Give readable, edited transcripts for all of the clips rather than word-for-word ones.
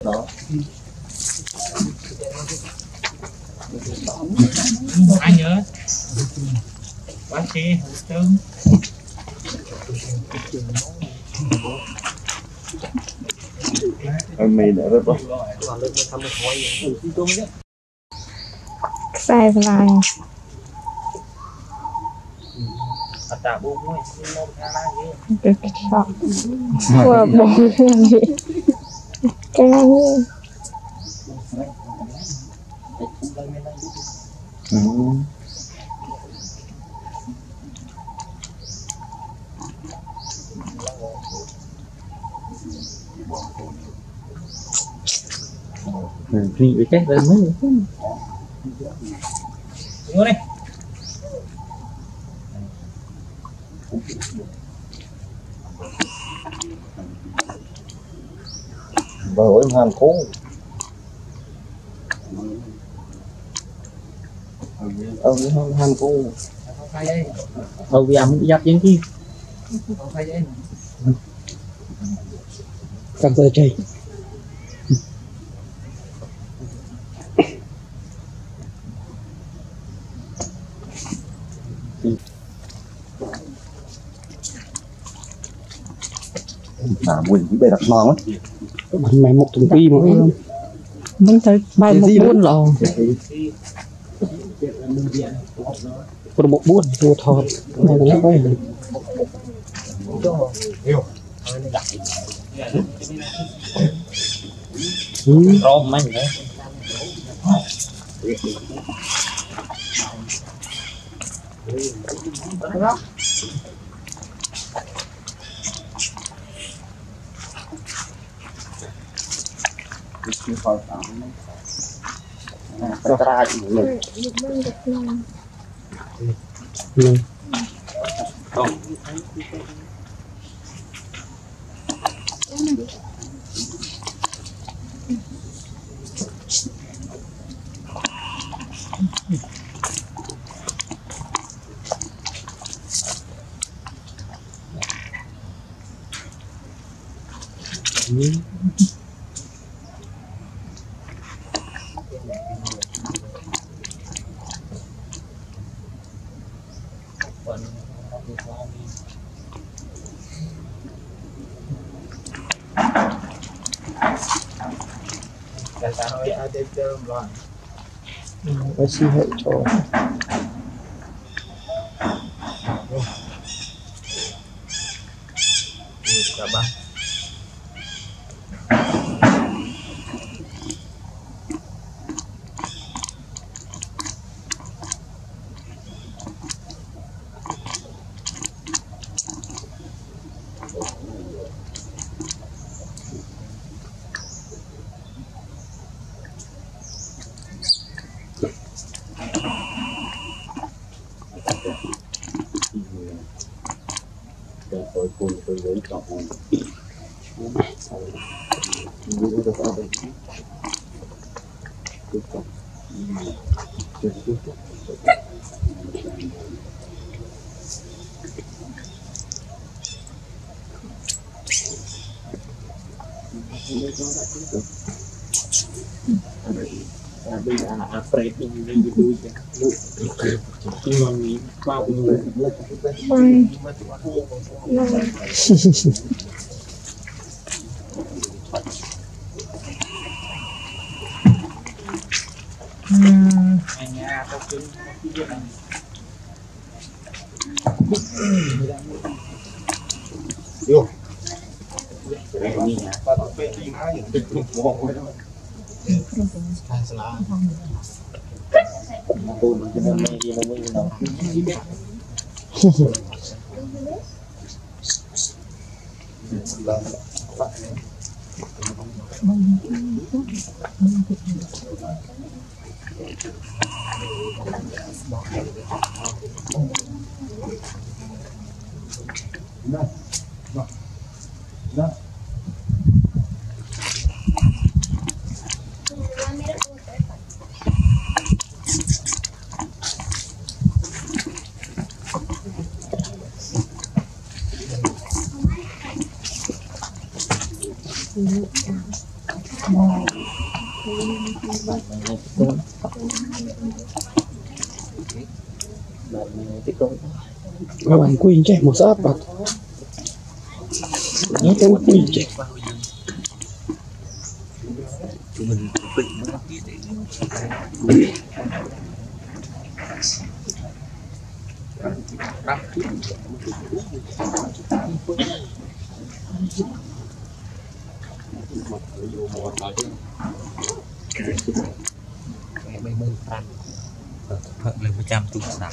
đó ai nhớ bác sĩ trơn mì nữa rồi sai vàng tạ bố mũi một hai ba được sọ của bố làm gì cái này vì bị chết rồi mới ngồi đây với hàng cũ hàng cũ vì ăn giáp những cái các giờ chơi mình bị đặt non á mày một thùng phi mà mình thấy bài một buôn lò còn một buôn mua thọt này là cái rôm anh đấy bác sĩ hệ cho Các bạn quy chạy một sát bật nó tôi quy chạy mình bị lên 100 tu sạc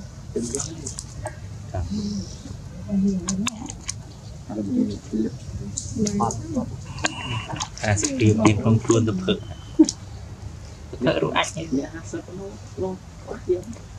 sẽ tìm tìm không tuôn tập thợ đúng anh